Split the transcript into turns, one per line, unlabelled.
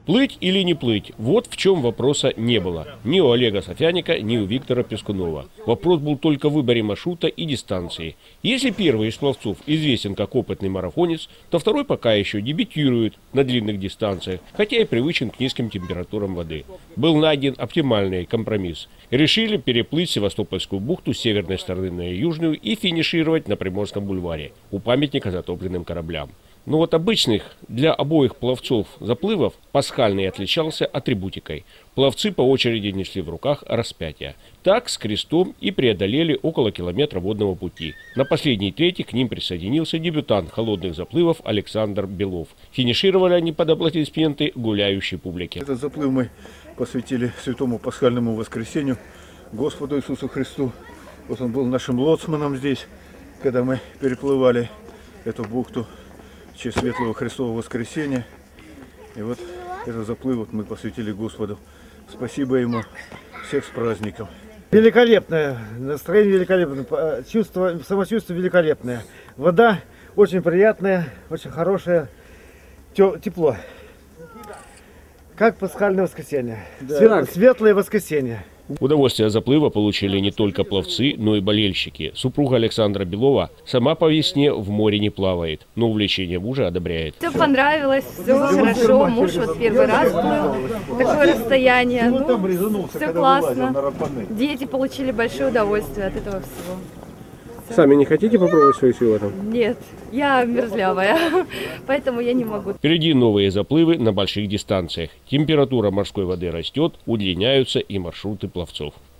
Плыть или не плыть – вот в чем вопроса не было. Ни у Олега Софяника, ни у Виктора Пескунова. Вопрос был только в выборе маршрута и дистанции. Если первый из пловцов известен как опытный марафонец, то второй пока еще дебютирует на длинных дистанциях, хотя и привычен к низким температурам воды. Был найден оптимальный компромисс. Решили переплыть Севастопольскую бухту с северной стороны на южную и финишировать на Приморском бульваре у памятника затопленным кораблям. Но вот обычных для обоих пловцов заплывов пасхальный отличался атрибутикой. Пловцы по очереди несли в руках распятие. Так с крестом и преодолели около километра водного пути. На последней трети к ним присоединился дебютант холодных заплывов Александр Белов. Финишировали они под аплодисменты гуляющей публики.
Этот заплыв мы посвятили святому пасхальному воскресенью Господу Иисусу Христу. Вот он был нашим лоцманом здесь, когда мы переплывали эту бухту в честь Светлого Христового воскресения. И вот этот заплыв мы посвятили Господу. Спасибо ему, всех с праздником.
Великолепное настроение, великолепное, чувство, самочувствие великолепное. Вода очень приятная, очень хорошая, тепло. Как пасхальное воскресенье. Да. Светлое воскресенье.
Удовольствие от заплыва получили не только пловцы, но и болельщики. Супруга Александра Белова сама по весне в море не плавает, но увлечение мужа одобряет.
Все понравилось, все хорошо. Муж вот первый раз плыл такое расстояние. Все классно. Дети получили большое удовольствие от этого всего.
Сами не хотите попробовать свои силы там?
Нет, я мерзлявая, поэтому я не могу.
Впереди новые заплывы на больших дистанциях. Температура морской воды растет, удлиняются и маршруты пловцов.